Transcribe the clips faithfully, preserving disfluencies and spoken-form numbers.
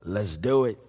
Let's do it.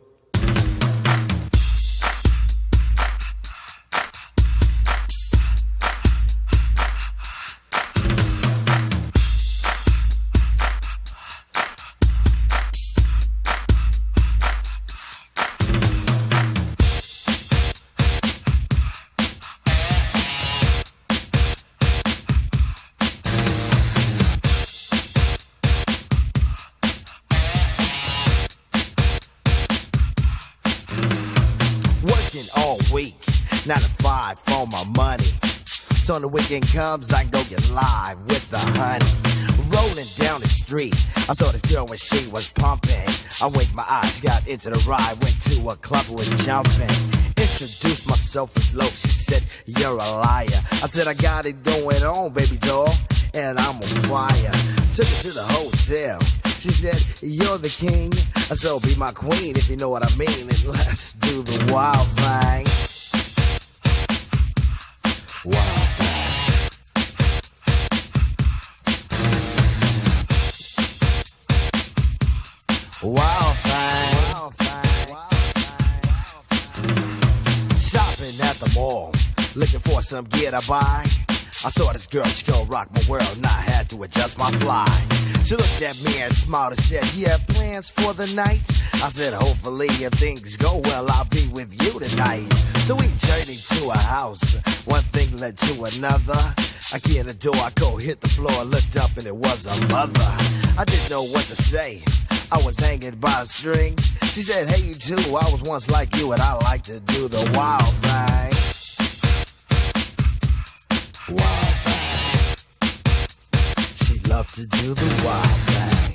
All week, nine to five for my money. So when the weekend comes, I go get live with the honey. Rolling down the street, I saw this girl when she was pumping. I winked my eyes, got into the ride, went to a club with jumping. Introduced myself as Loke, she said, you're a liar. I said, I got it going on, baby doll, and I'm on fire. Took her to the hotel. She said, you're the king, so be my queen if you know what I mean. And let's do the wild thing. Wild thing. Wild thing. Wild thing. Shopping at the mall, looking for some gear to buy. I saw this girl, she gon' rock my world, and I had to adjust my fly. She looked at me and smiled and said, you have plans for the night? I said, hopefully if things go well, I'll be with you tonight. So we journeyed to a house, one thing led to another. I key in the door, I go hit the floor, looked up and it was a mother. I didn't know what to say, I was hanging by a string. She said, hey you too, I was once like you and I like to do the wild thing. Wild thing. She loved to do the wild thing.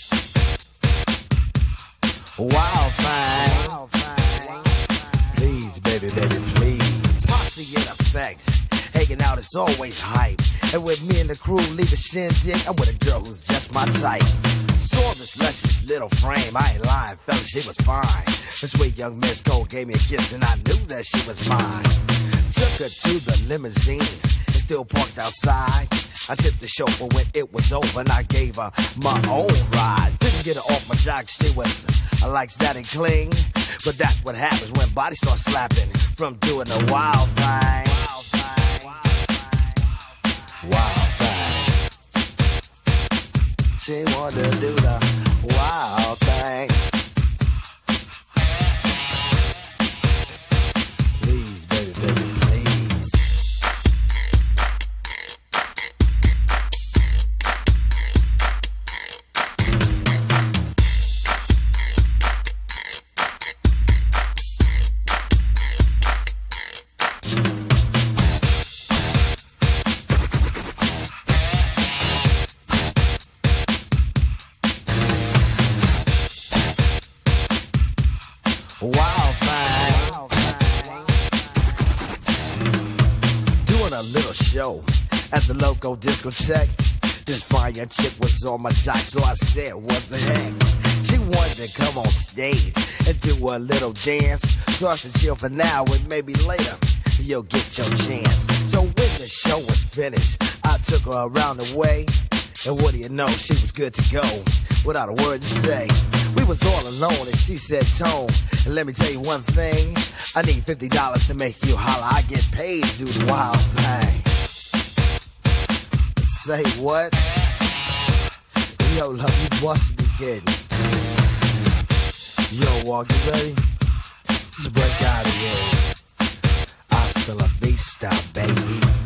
Wild thing. Wild thing. Please, baby, baby, please. Posse in effect. Hanging out is always hype. And with me and the crew leave a shindig, I'm with a girl who's just my type. Saw this luscious little frame, I ain't lying, fella, she was fine. This sweet young Miss Cole gave me a kiss and I knew that she was mine. Took her to the limousine, and still parked outside. I tipped the chauffeur when it was over and I gave her my own ride. Didn't get her off my jock, she was I like static cling. But that's what happens when bodies start slapping from doing the wild thing. Wild thing. Wild thing. She wanted to do the wild thing. Please, baby, baby, please. Wild thing. Wild thing. Doing a little show at the local discotheque. This fine young chick was on my jock, so I said, what the heck? She wanted to come on stage and do a little dance. So I said, chill for now and maybe later you'll get your chance. So when the show was finished, I took her around the way. And what do you know, she was good to go without a word to say. We was all alone and she said, Tone, and let me tell you one thing, I need fifty dollars to make you holler. I get paid to do the wild thing. Say what? Yo, love, you must be kidding. Yo, Walk, you ready? Just break out of here. Hasta la vista, baby.